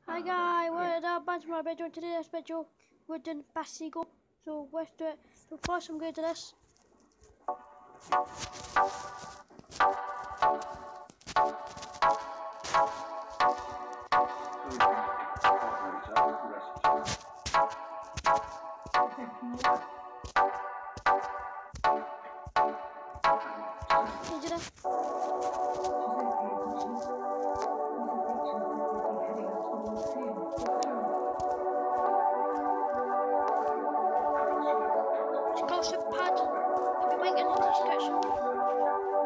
Hi guys, what up? Back to my video. Today's video we're doing Basigo. So let's do it. So first I'm going to do this. You do this. Scholarship pad. I'll be link in the description.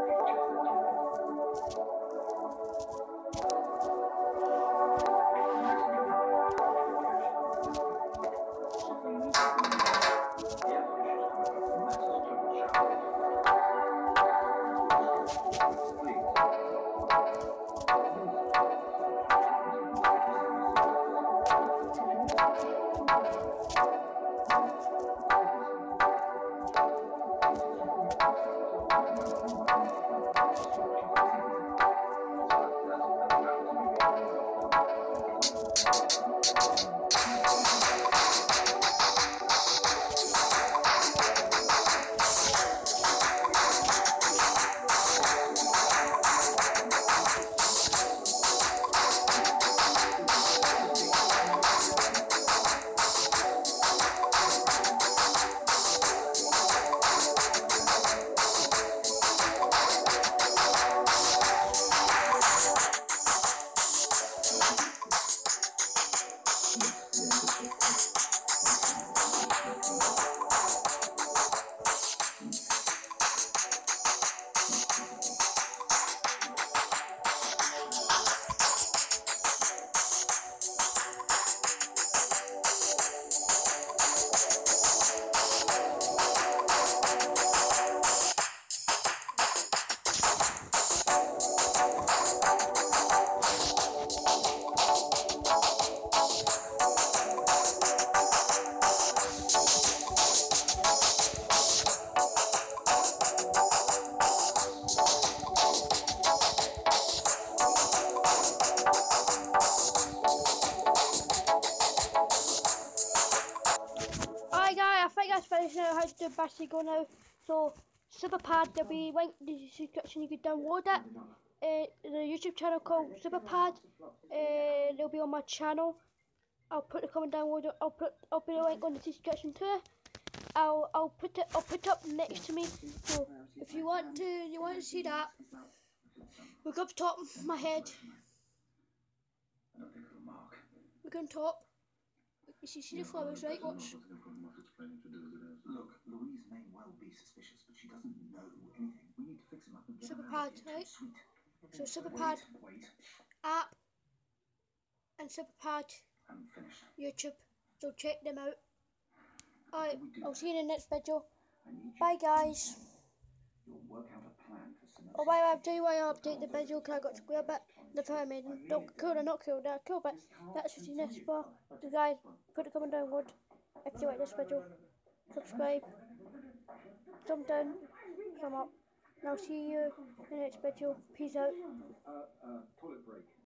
Alright guys, I think that's finished now how to do Basigo now. So Superpad, there'll be link in the description, you can download it. The YouTube channel called Superpad. It'll be on my channel. I'll put the comment download. I'll put the link on the description too. I'll put it up next to me. So if you want to see that, look up top of my head. Look on top. You see the flowers, right? Watch. Look, Louise may well be suspicious, but she doesn't know anything. We need to fix him up and get Superpad, right? Sweet. So Superpad Wait. app and Superpad I'm finished. YouTube. So check them out. Alright, I'll see you in the next video. I need you. Bye guys. You'll work out a plan for Synopsis. Oh, by the way, I'll tell you why I update the video because I got to square bit. The pyramid. Don't cool or not cool, they're cool, but that's just in this for the guys. Put a comment down wood if you like this video. Subscribe. Thumb down, thumb up. And I'll see you in the next video. Peace out. Toilet break.